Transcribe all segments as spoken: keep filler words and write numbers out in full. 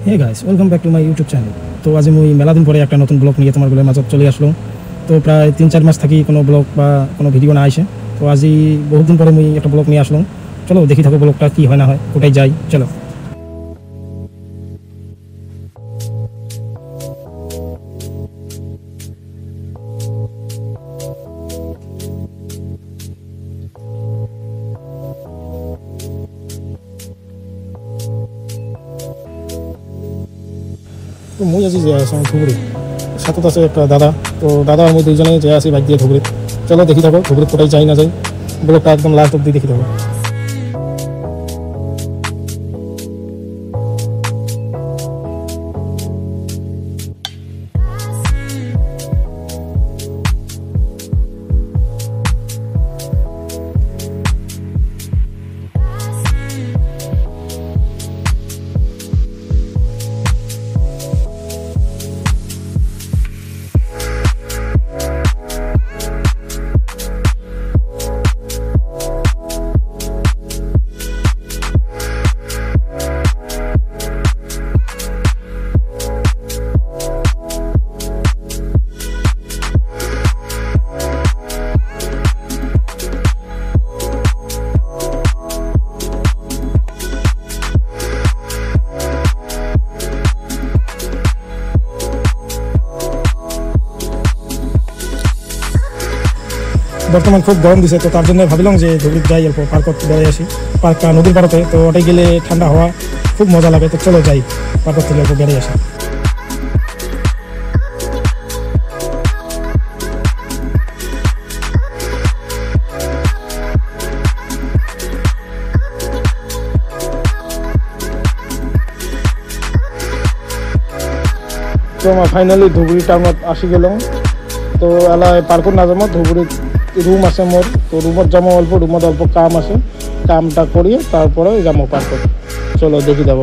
Hey guys, welcome back to my YouTube channel. তো আজ মুই মেলা দিন পরে একটা নতুন ব্লগ নিয়ে তোমার মাঝত চলে আসলাম। তো প্রায় তিন চার মাস থাকি কোনো ব্লগ বা কোনো ভিডিও না আসে। তো আজি বহুত দিন পরে মুই একটা ব্লগ নিয়ে আসলাম। চলো দেখি থাকো ব্লগটা কি হয় না হয়, কোথায় যাই চলো। তো মুই আজি যে আসলাম ধুবড়ি, সাথে আছে একটা দাদা। তো দাদা আমি দুইজনে যে আসি বাইক দিয়ে ধুবড়ি। চলো দেখি থাকো ধুবড়ি কোথায় যাই না যাই, ব্লগটা একদম লাস্ট অব্দি দেখি থাকো। বর্তমান খুব গরম দিছে, তো তার জন্য ভাবিলাম যে ধুবড়ি যাই, অল্প পার্কত বেড়াই আসি। পার্কটা নদীর পাড়তে, তো ওটাই গেলে ঠান্ডা হাওয়া খুব মজা লাগে। তো চলো যাই পার্কত থেকে অল্প বেড়াই আসি। তো আমার ফাইনালি ধুবড়ি টাউনত আসি গেলাম। তো এলা পার্কত নাযাম, ধুবড়িত রুম আছে মোর। তো রুমত যাবো, অল্প রুমত অল্প কাম আছে, কামটা করিয়ে তারপরে যাবো পার্কত। চলো দেখি যাব।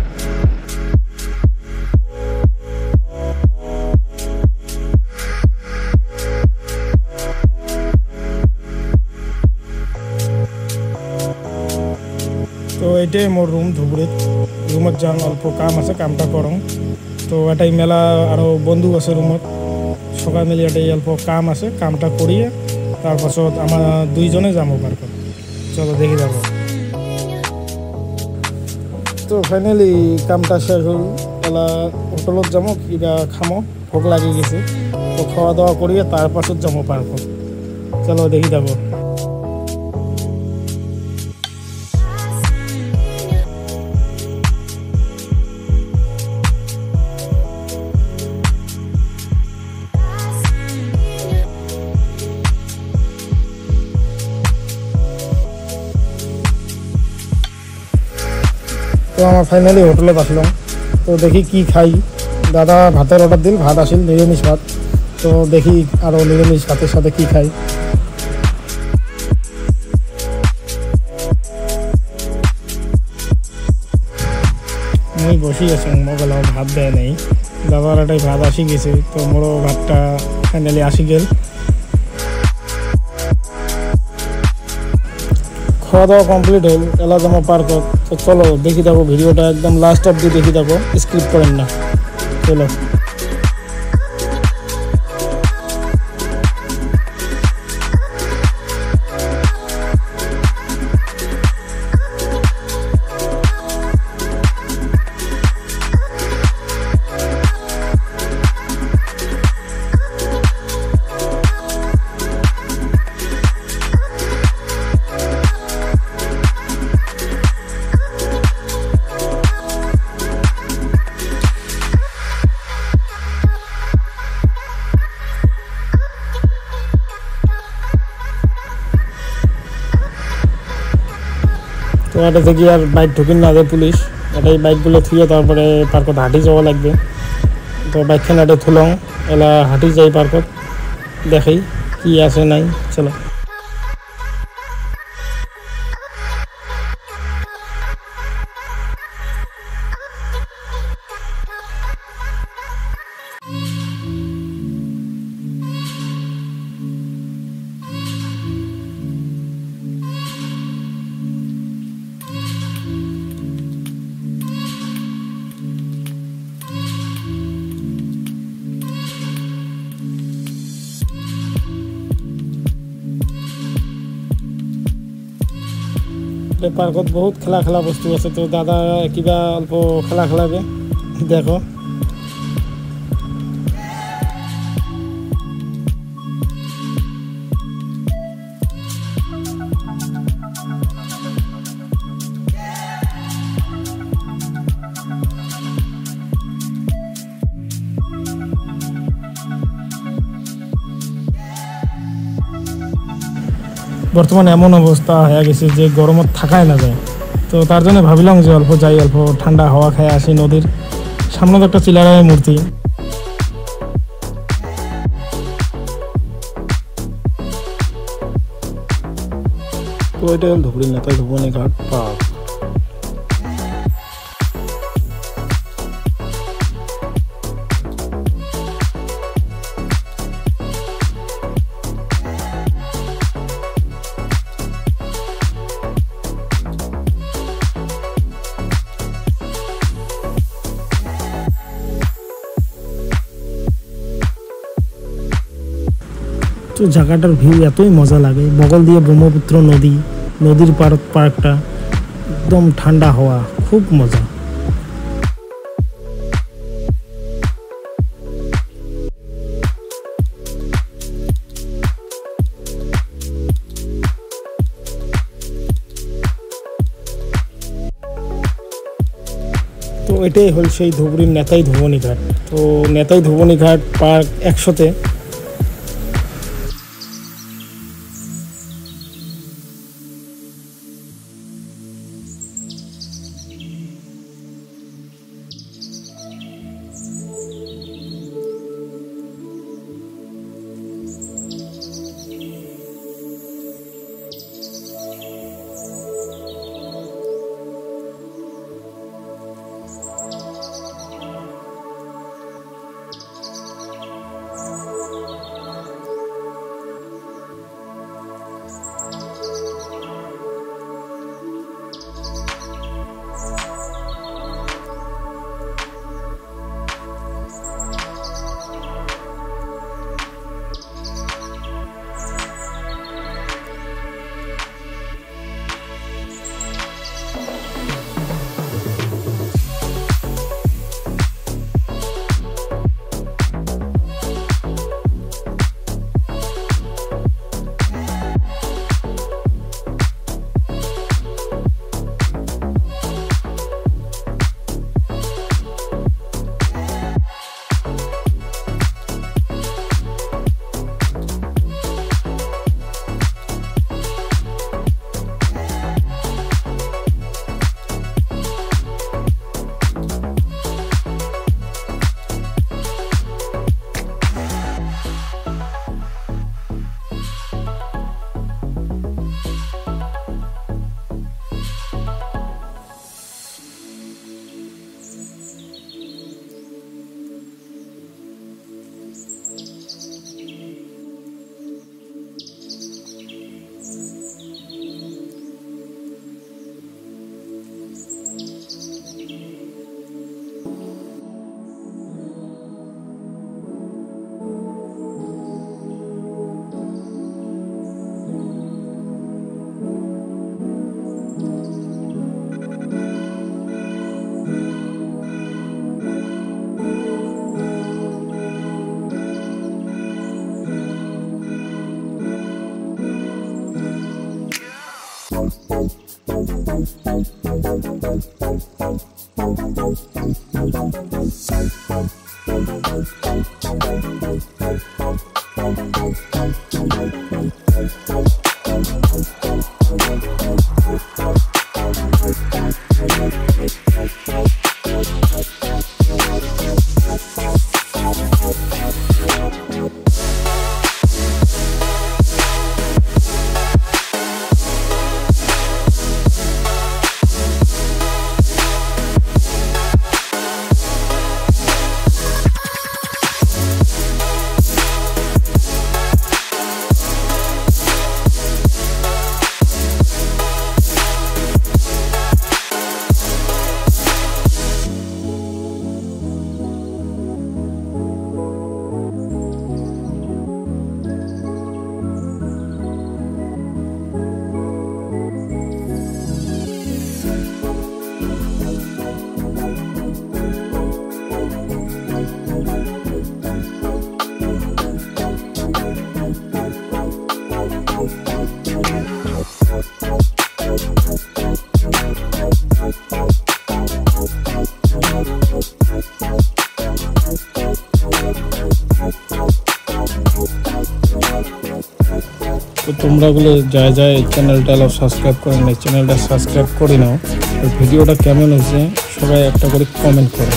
তো এইটাই মোর রুম ধুবড়িত। রুমত যাম, অল্প কাম আছে, কামটা করং। তো এটাই মেলা আরও বন্ধু আছে রুমত, সবাই মিলে এটাই অল্প কাম আছে, কামটা করিয়ে তারপাছত আমার দুইজনে যাবো পার্কত। চলো দেখি যাব। তো ফাইনালি কামটা শেষ হল, এলা হোটেলত যাবো, কিবা খামো, ভোক লাগি গেছে। তো খাওয়া দাওয়া করিয়ে তারপাছত যাবো পার্কত। চলো দেখি যাব। তো আমার ফাইনালি হোটেলত আসলাম। তো দেখি কি খাই। দাদা ভাতের অর্ডার দিল, ভাত আসিল নিরামিষ ভাত। তো দেখি আরও নিরামিষ ভাতের সাথে কি খাই। মুই বসি আছো, মোবাইল ভাত দেয় নাই। দাদার এটাই ভাত আসি গেছে, তো মোরও ভাতটা ফাইনালি আসি গেল। খাওয়া দাওয়া কমপ্লিট হল, এলা যাবো পার্কত। তো চলো দেখি থাকো ভিডিওটা একদম লাস্ট অব্দি দেখি থাকো, স্কিপ করেন না। চলো। তো এটা থেকে আর বাইক ঢুকিন না দেয় পুলিশ, এটাই বাইকগুলো থুয়ে তারপরে পার্কত হাঁটি যাওয়া লাগবে। তো বাইকখান এটা থুলং, এলা হাঁটি যাই পার্কত, দেখাই কি আছে নাই। চলো। পার্কত বহুত খেলা খেলা বস্তু আছে। তো দাদা কিবা অল্প খেলা খেলাবে দেখো। বর্তমানে এমন অবস্থা হয়ে গেছে যে গরমত থাকাই না যায়। তো তার জন্য ভাবিলাম যে অল্প যাই, অল্প ঠান্ডা হাওয়া খায় আসি। নদীর সামনে তো একটা চিলারায় মূর্তি। তো এটা হল ধুবড়ী নেতাই ভুবনী ঘাট পার্ক। তো জায়গাটার ভিউ এতই মজা লাগে, বগল দিয়ে ব্রহ্মপুত্র নদী, নদীর পার পার্কটা একদম ঠান্ডা হাওয়া, খুব মজা। তো এটাই হল সেই ধুবড়ীর নেতাই ভুবনী ঘাট। তো নেতাই ভুবনী ঘাট পার্ক একসাথে। তো তোমরা গুলো যায় যায় চ্যানেলটা সাবস্ক্রাইব করে নাও, চ্যানেলটা সাবস্ক্রাইব করে নাও। আর ভিডিওটা কেমন হয়েছে সবাই একটা করে কমেন্ট করো।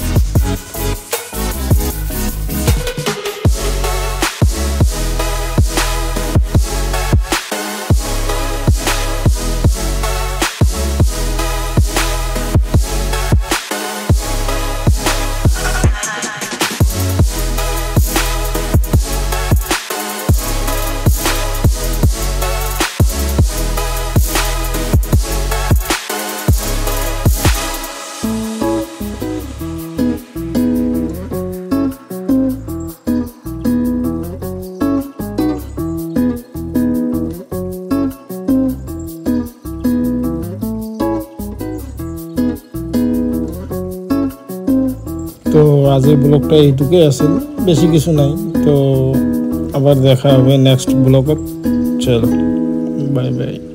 তো আজকের ব্লগটা এইটুকুই আছে, বেশি কিছু নাই। তো আবার দেখা হবে নেক্সট ব্লগত। চলো বাই বাই।